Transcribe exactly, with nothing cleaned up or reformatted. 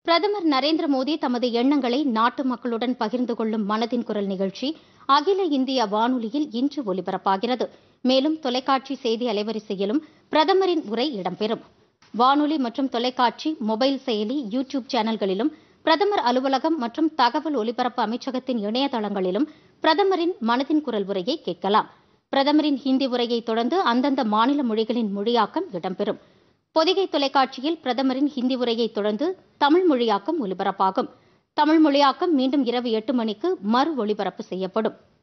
பிரதமர் நரேந்திர மோடி தமது எண்ணங்களை நாட்டு மக்களுடன் பகிர்ந்து கொள்ளும் மனதின் குரல் நிகழ்ச்சி அகில இந்திய வானொலியில் இன்று ஒலிபரப்பாகிறது. மேலும் தொலைக்காட்சி செய்தி அலைவரிசையிலும் பிரதமரின் உரை இடம்பெறும். வானொலி மற்றும் தொலைக்காட்சி, மொபைல் செயலி, யூ டியூப் சேனல்களிலும், பிரதமர் அலுவலகம் மற்றும் தகவல் ஒலிபரப்பு அமைச்சகத்தின் இணையதளங்களிலும் பிரதமரின் மனதின் குரல் உரையை கேட்கலாம். பிரதமரின் ஹிந்தி உரையை தொடர்ந்து அந்தந்த மாநில மொழிகளின் மொழியாக்கம் இடம்பெறும். பொதிகை தொலைக்காட்சியில் பிரதமரின் ஹிந்தி உரையை தொடர்ந்து தமிழ் மொழியாக்கம் ஒலிபரப்பாகும். தமிழ் மொழியாக்கம் மீண்டும் இரவு எட்டு மணிக்கு மறு ஒலிபரப்பு செய்யப்படும்.